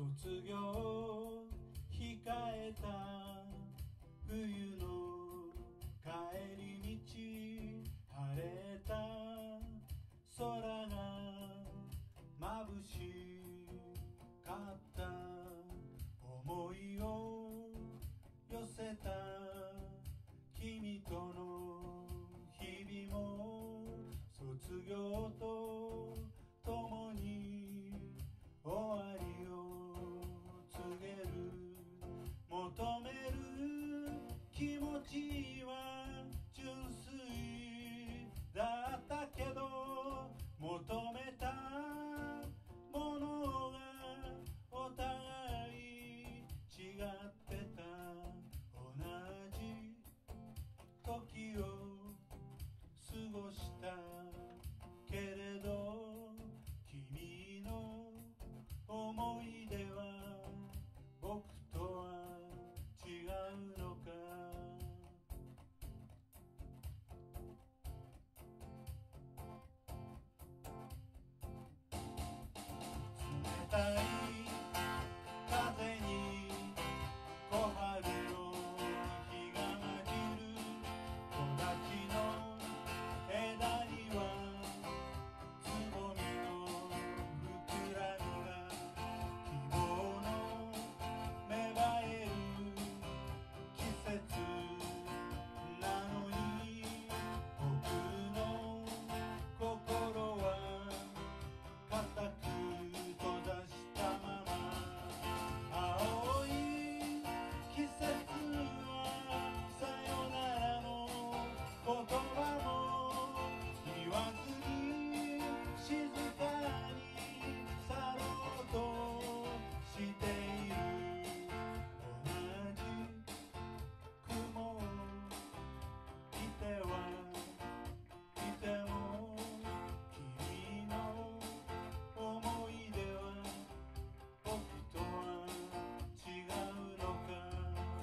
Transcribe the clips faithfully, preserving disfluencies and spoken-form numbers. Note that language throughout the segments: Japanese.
卒業控えた冬の帰り道、晴れた空が眩しかった、思いを寄せた君との日々も卒業と共に終わりを告げる。求める気持ちは純粋だったけど、求めたものがお互い違ってた。同じ時を過ごしたけれど、君の思い出は僕とは違うのか。冷たい風に小春の日が混じる。木立の枝にはつぼみの膨らみが、希望の芽生える季節なのに、僕の心は固く閉ざしたまま。青い季節はさよならの言葉も言わずに静かに去ろうとしている。同じ雲を見てはいても、君の思い出は僕とは違うのか。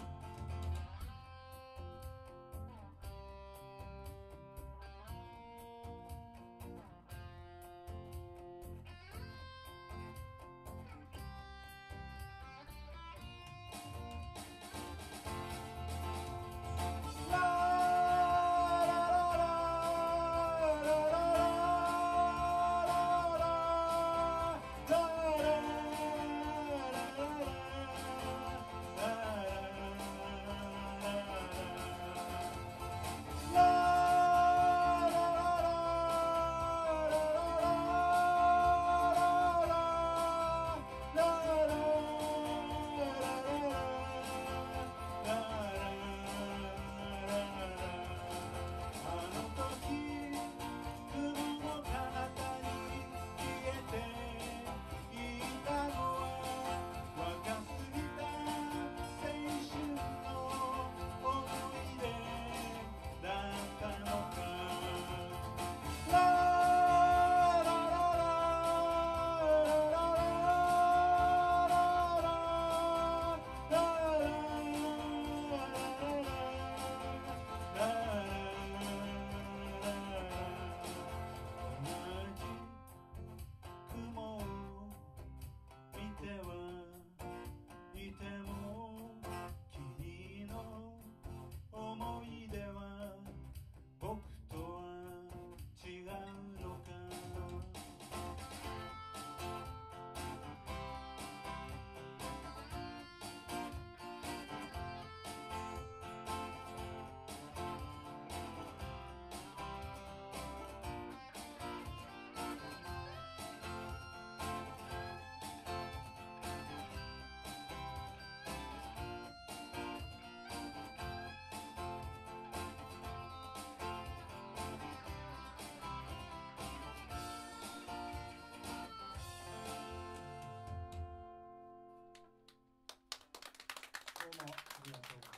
いても君の思い出は僕とは違うのか。どうもありがとうございました。